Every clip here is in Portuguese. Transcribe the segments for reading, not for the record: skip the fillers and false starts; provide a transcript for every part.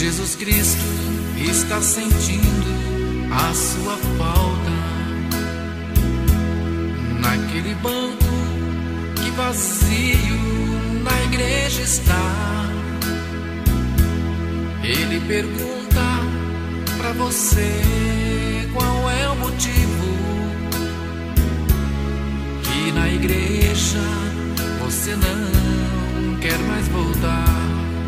Jesus Cristo está sentindo a sua falta naquele banco que vazio na igreja está. Ele pergunta pra você qual é o motivo que na igreja você não quer mais voltar.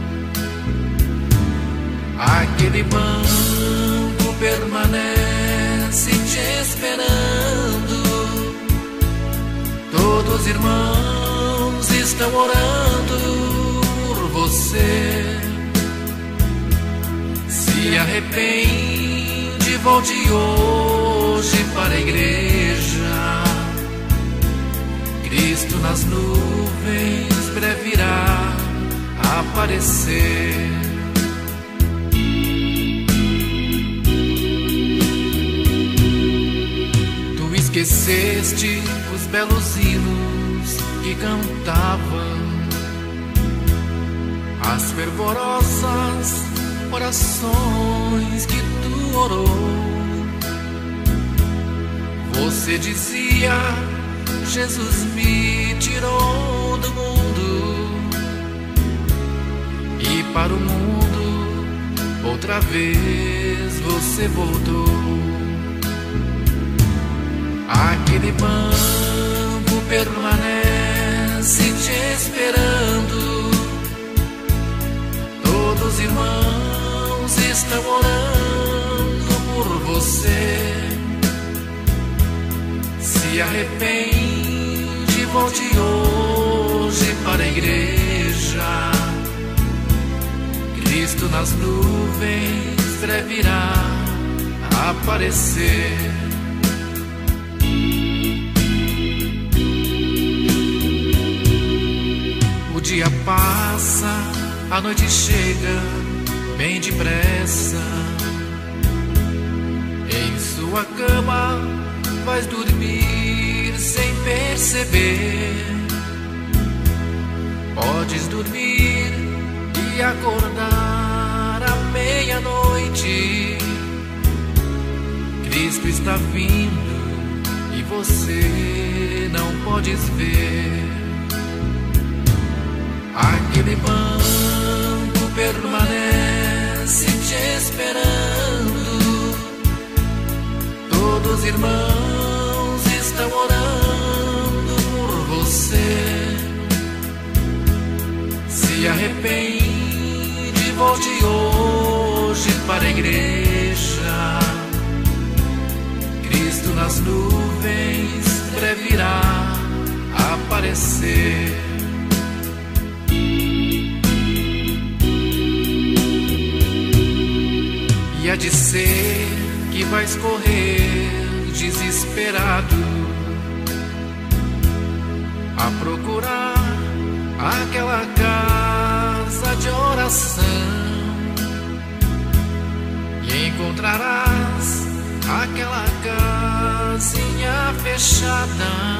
Aquele banco permanece te esperando. Todos os irmãos estão orando por você. Se arrepende, volte hoje para a igreja. Cristo nas nuvens breve irá aparecer. Tu esqueceste os belos hinos que cantavam, as fervorosas orações que tu orou. Você dizia: Jesus me tirou do mundo e para o mundo outra vez você voltou. Aquele banco permanece te esperando. Todos os irmãos estão orando por você. Se arrepende, volte hoje para a igreja. Cristo nas nuvens breve irá aparecer. O dia passa, a noite chega bem depressa. Em sua cama vais dormir sem perceber. Podes dormir e acordar à meia-noite. Cristo está vindo e você não podes ver. Aquele banco permanece te esperando. Todos os irmãos estão orando por você. Se arrepende, volte hoje para a igreja. Cristo nas nuvens breve irá aparecer. E há de ser que vais correr desesperado a procurar aquela casa de oração, e encontrarás aquela casinha fechada,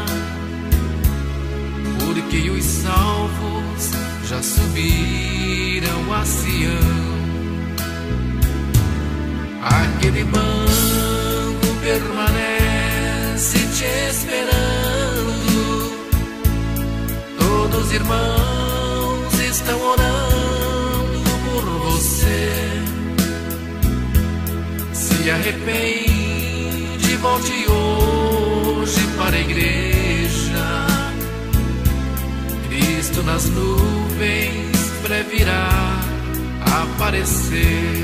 porque os salvos já subiram a Sião. Aquele banco permanece te esperando. Todos os irmãos estão orando por você. Se arrepende, volte hoje para a igreja. Cristo nas nuvens breve irá aparecer.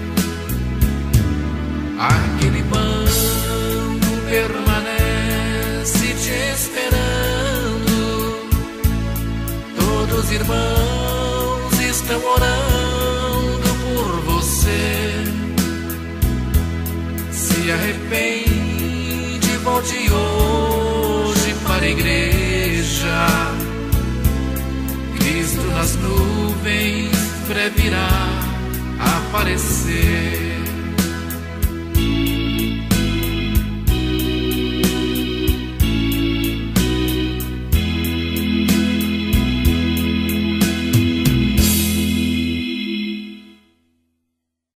Aquele banco permanece te esperando. Todos os irmãos estão orando por você. Se arrepende, volte hoje para a igreja. Cristo nas nuvens breve irá aparecer.